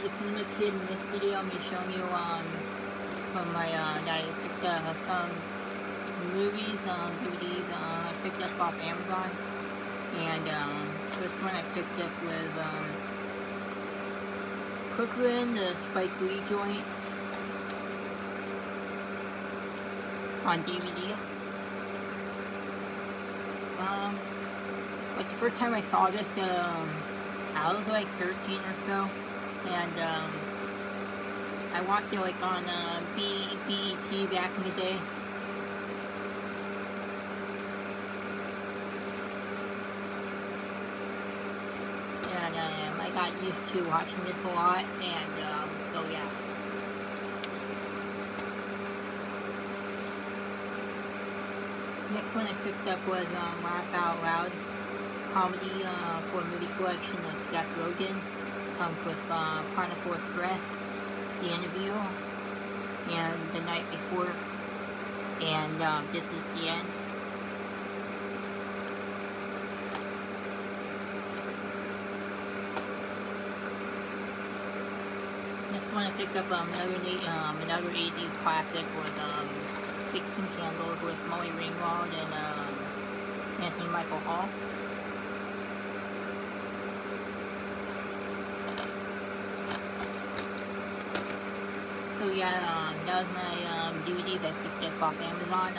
the Cinema Kid. In this video, I'm going to show you from my that I picked up some movies, DVDs I picked up off Amazon. And first one I picked up was Crooklyn, the Spike Lee joint, on DVD. Like the first time I saw this, I was like 13 or so, and I watched it like on BET back in the day. And I got used to watching this a lot, and so yeah. Next one I picked up was Laugh Out Loud, comedy for a movie collection of Seth Rogen. Comes with Pineapple Express, The Interview, and The Night Before, and This Is the End. Next one I picked up another 80s classic was 16 Candles with Molly Ringwald and Anthony Michael Hall. So yeah, that was my DVDs I picked up off Amazon.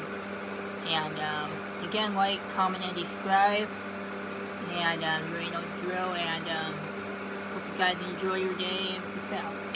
And again, like, comment, and subscribe. And you already know the drill. And hope you guys enjoy your day. And peace out.